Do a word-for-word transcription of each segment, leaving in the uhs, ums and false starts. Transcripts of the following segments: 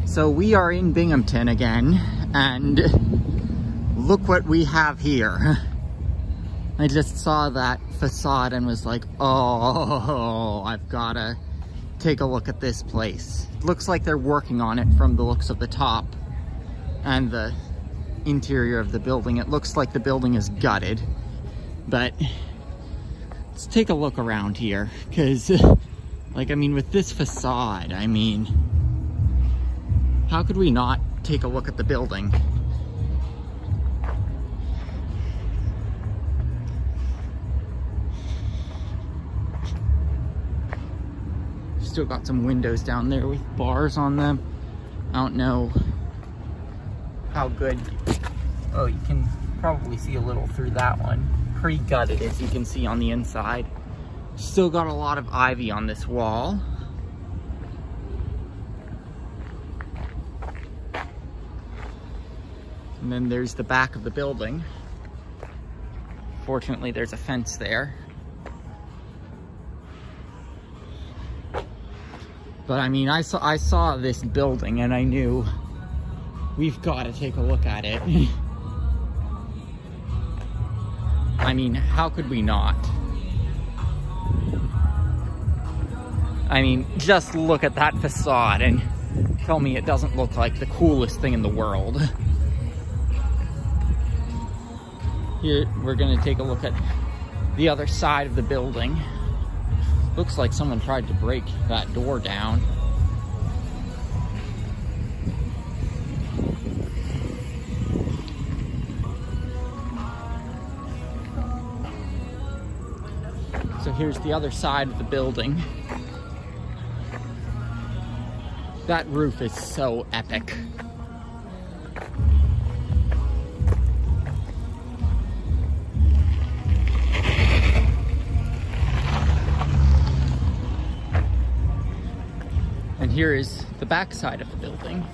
So we are in Binghamton again, and look what we have here. I just saw that facade and was like, oh, I've gotta take a look at this place. It looks like they're working on it from the looks of the top and the interior of the building. It looks like the building is gutted, but let's take a look around here, because like, I mean, with this facade, I mean, how could we not take a look at the building? Still got some windows down there with bars on them. I don't know how good. Oh, you can probably see a little through that one. Pretty gutted, as you can see on the inside. Still got a lot of ivy on this wall. And then there's the back of the building. Fortunately, there's a fence there. But I mean, I saw, I saw this building and I knew we've got to take a look at it. I mean, how could we not? I mean, just look at that facade and tell me it doesn't look like the coolest thing in the world. Here, we're gonna take a look at the other side of the building. Looks like someone tried to break that door down. So here's the other side of the building. That roof is so epic. And here is the back side of the building.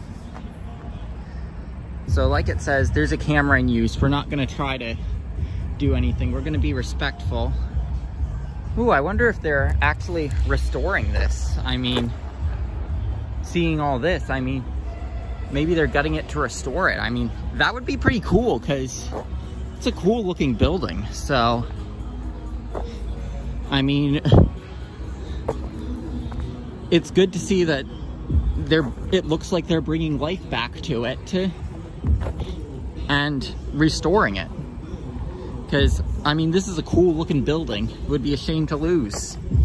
So like it says, there's a camera in use. We're not gonna try to do anything. We're gonna be respectful. Ooh, I wonder if they're actually restoring this. I mean, seeing all this, I mean, maybe they're gutting it to restore it. I mean, that would be pretty cool, because it's a cool looking building. So, I mean, it's good to see that they're, it looks like they're bringing life back to it to, and restoring it. Because, I mean, this is a cool looking building. It would be a shame to lose.